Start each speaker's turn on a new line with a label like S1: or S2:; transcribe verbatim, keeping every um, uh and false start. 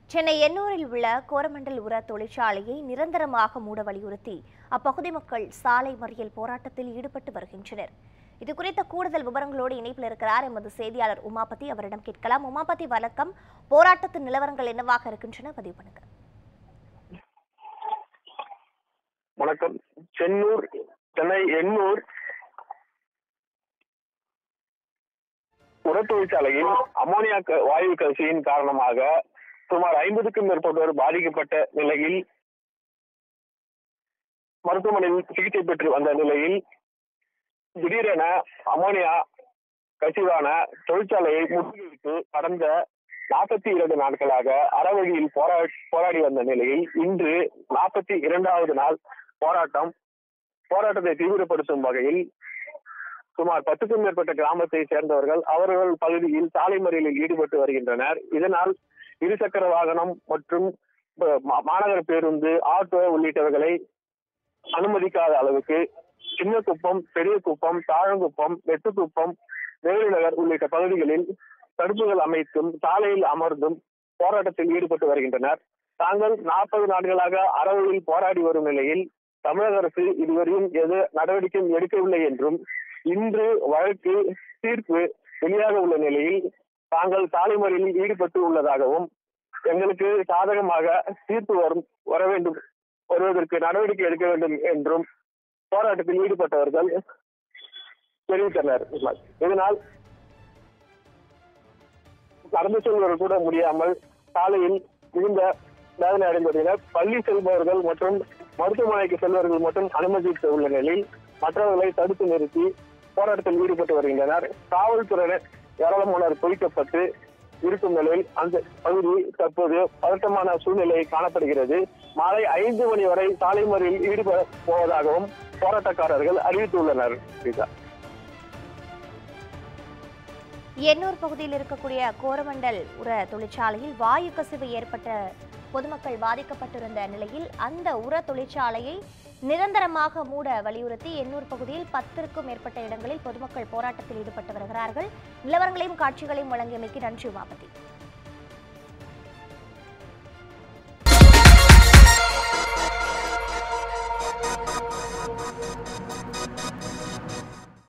S1: சென்னை எண்ணூரில் உள்ள கோரமண்டல் உர தொழிற்சாலையை நிரந்தரமாக மூட வலியுறுத்தி அப்பகுதி மக்கள் சாலை மறியல் போராட்டத்தில் ஈடுபட்டு வருகின்றனர். இது குறித்த கூடுதல் விவரங்களோடு இணைப்பில் இருக்கிறார் எமது செய்தியாளர் உமாபதி. அவரிடம் கேட்கலாம். உமாபதி, வணக்கம். போராட்டத்தின் நிலவரங்கள் என்னவாக இருக்கின்றன, பதிவு பண்ணுங்க.
S2: வணக்கம். சென்னூர் சென்னை எண்ணூர் உர தொழிற்சாலையில் அமோனியா வாயு கசிவின் காரணமாக சுமார் ஐம்பதுக்கும் மேற்பட்டோர் பாதிக்கப்பட்ட நிலையில் மருத்துவமனையில் சிகிச்சை பெற்று வந்த நிலையில் திடீரென அமோனியா கசிவான தொழிற்சாலையை முற்றுகையிட்டு கடந்த நாற்பத்தி இரண்டு நாட்களாக அறவழியில் போரா போராடி வந்த நிலையில் இன்று நாற்பத்தி இரண்டாவது நாள் போராட்டம் போராட்டத்தை தீவிரப்படுத்தும் வகையில் சுமார் பத்துக்கும் மேற்பட்ட கிராமத்தை சேர்ந்தவர்கள் அவர்கள் பகுதியில் சாலை மறியலில் ஈடுபட்டு வருகின்றனர். இதனால் இருசக்கர வாகனம் மற்றும் மாநகர பேருந்து, ஆட்டோ உள்ளிட்டவர்களை அனுமதிக்காத அளவுக்கு சின்னக்குப்பம், பெரிய குப்பம், தாழங்குப்பம், வெட்டுக்குப்பம், வேலுநகர் உள்ளிட்ட பகுதிகளில் தடுப்புகள் அமைத்தும் சாலையில் அமர்ந்தும் போராட்டத்தில் ஈடுபட்டு வருகின்றனர். தாங்கள் நாற்பது நாட்களாக அறவழியில் போராடி வரும் நிலையில் தமிழக அரசு இதுவரையும் எது நடவடிக்கையும் எடுக்கவில்லை என்றும் இன்று வழக்கு தீர்ப்பு வெளியாக உள்ள நிலையில் தாங்கள் சாலை மறியலில் ஈடுபட்டு உள்ளதாகவும் எங்களுக்கு சாதகமாக தீர்ப்பு வரும் வர வேண்டும் வருவதற்கு நடவடிக்கை எடுக்க வேண்டும் என்றும் போராட்டத்தில் ஈடுபட்டவர்கள் தெரிவித்தனர். இதனால் நடந்து செல்வர்கள் கூட முடியாமல் சாலையில் மிகுந்த வேதனை அடைந்துள்ளனர். பள்ளி செல்பவர்கள் மற்றும் மருத்துவமனைக்கு செல்பவர்கள் மட்டும் அனுமதித்து உள்ள நிலையில் மற்றவர்களை தடுத்து நிறுத்தி போராட்டத்தில் ஈடுபட்டு வருகின்றனர். காவல்துறையினர் ஏராளமானோர் பொறிக்கப்பட்டு இருக்கும் நிலையில் அந்த பகுதி தற்போது பதட்டமான சூழ்நிலை காணப்படுகிறது. மாலை ஐந்து மணி வரை சாலை மறியலில் ஈடுபட போவதாகவும் போராட்டக்காரர்கள் அறிவித்துள்ளனர்.
S1: எண்ணூர் பகுதியில் இருக்கக்கூடிய கோரமண்டல் உர தொழிற்சாலையில் வாயு கசிவு ஏற்பட்ட பொதுமக்கள் பாதிக்கப்பட்டிருந்த நிலையில் அந்த உர தொழிற்சாலையை நிரந்தரமாக மூட வலியுறுத்தி எண்ணூர் பகுதியில் பத்திற்கும் மேற்பட்ட இடங்களில் பொதுமக்கள் போராட்டத்தில் ஈடுபட்டு வருகிறார்கள். நிலவரங்களையும் காட்சிகளையும் வழங்கியமைக்கு நன்றி உமாபதி.